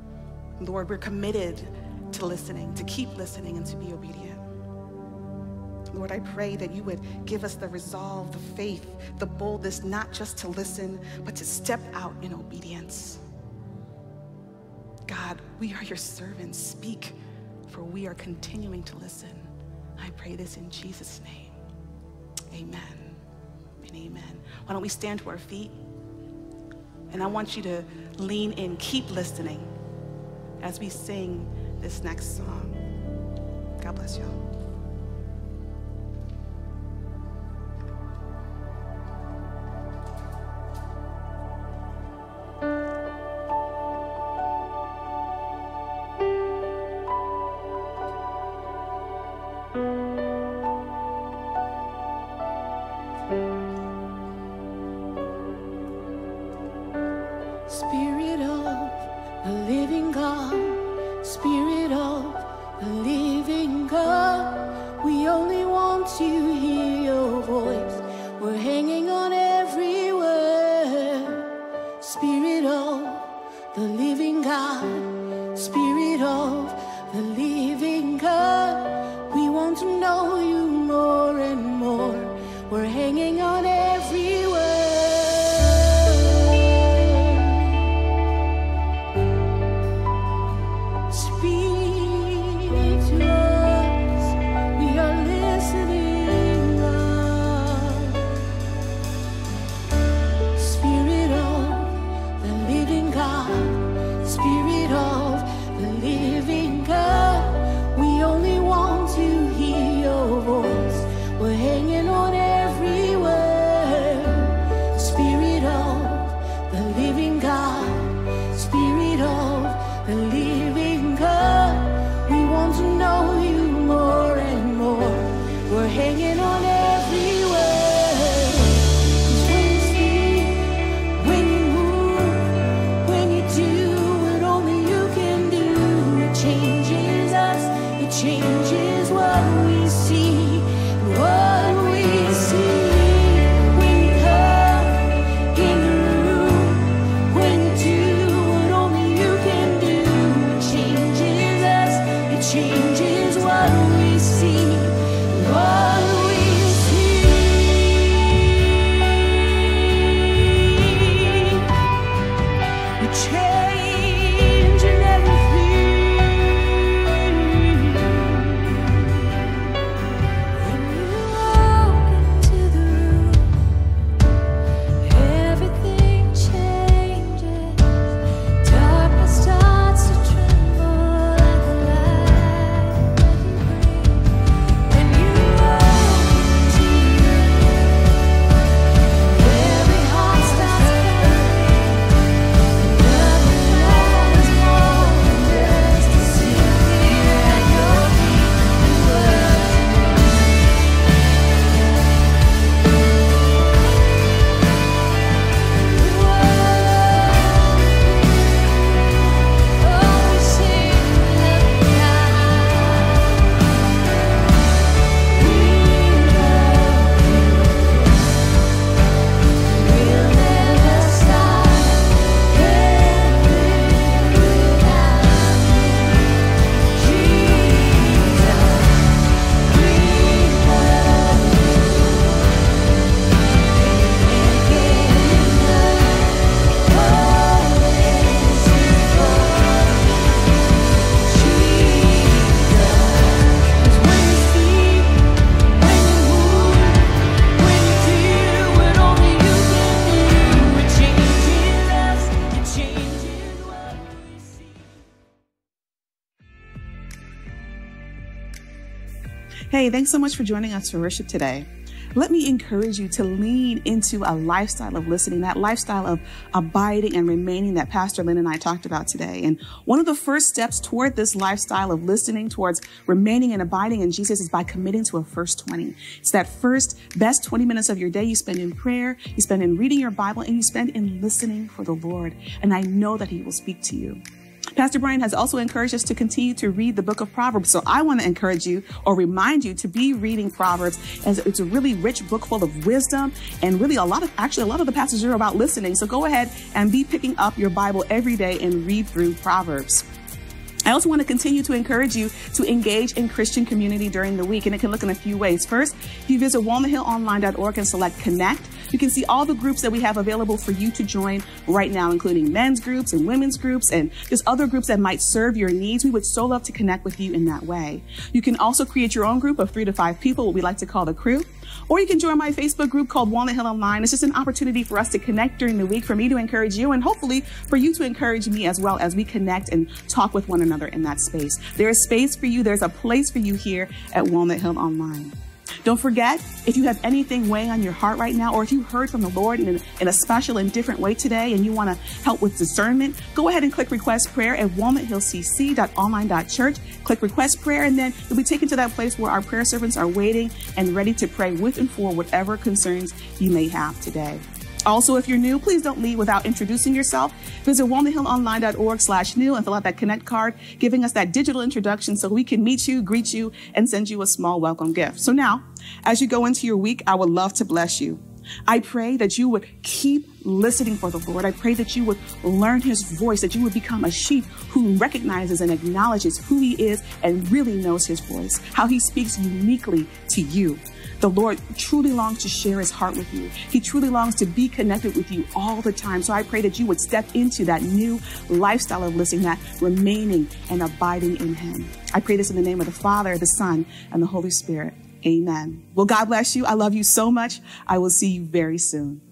Lord, we're committed to listening, to keep listening, and to be obedient. Lord, I pray that you would give us the resolve, the faith, the boldness, not just to listen, but to step out in obedience. God, we are your servants. Speak, for we are continuing to listen. I pray this in Jesus' name. Amen and amen. Why don't we stand to our feet? And I want you to lean in, keep listening as we sing this next song. God bless y'all. Spirit of the living God, Spirit of the living God, we only want to hear your voice. We're hanging on every word. Spirit of the living God, Spirit of the living God, we want to know you more and more. We're hanging on every word. Hey, thanks so much for joining us for worship today. Let me encourage you to lean into a lifestyle of listening, that lifestyle of abiding and remaining that Pastor Lynn and I talked about today. And one of the first steps toward this lifestyle of listening, towards remaining and abiding in Jesus, is by committing to a first 20. It's that first best 20 minutes of your day you spend in prayer, you spend in reading your Bible, and you spend in listening for the Lord. And I know that he will speak to you. Pastor Brian has also encouraged us to continue to read the book of Proverbs. So I want to encourage you or remind you to be reading Proverbs, as it's a really rich book full of wisdom, and really a lot of the passages are about listening. So go ahead and be picking up your Bible every day and read through Proverbs. I also want to continue to encourage you to engage in Christian community during the week, and it can look in a few ways. First, if you visit walnuthillonline.org and select Connect, you can see all the groups that we have available for you to join right now, including men's groups and women's groups and just other groups that might serve your needs. We would so love to connect with you in that way. You can also create your own group of 3 to 5 people, what we like to call the crew. Or you can join my Facebook group called Walnut Hill Online. It's just an opportunity for us to connect during the week, for me to encourage you, and hopefully for you to encourage me as well as we connect and talk with one another in that space. There is space for you. There's a place for you here at Walnut Hill Online. Don't forget, if you have anything weighing on your heart right now, or if you heard from the Lord in a special and different way today and you want to help with discernment, go ahead and click Request Prayer at walnuthillcc.online.church. Click Request Prayer, and then you'll be taken to that place where our prayer servants are waiting and ready to pray with and for whatever concerns you may have today. Also, if you're new, please don't leave without introducing yourself. Visit walnuthillonline.org/new and fill out that Connect card, giving us that digital introduction so we can meet you, greet you, and send you a small welcome gift. So now, as you go into your week, I would love to bless you. I pray that you would keep listening for the Lord. I pray that you would learn his voice, that you would become a sheep who recognizes and acknowledges who he is and really knows his voice, how he speaks uniquely to you. The Lord truly longs to share his heart with you. He truly longs to be connected with you all the time. So I pray that you would step into that new lifestyle of listening, that remaining and abiding in him. I pray this in the name of the Father, the Son, and the Holy Spirit. Amen. Well, God bless you. I love you so much. I will see you very soon.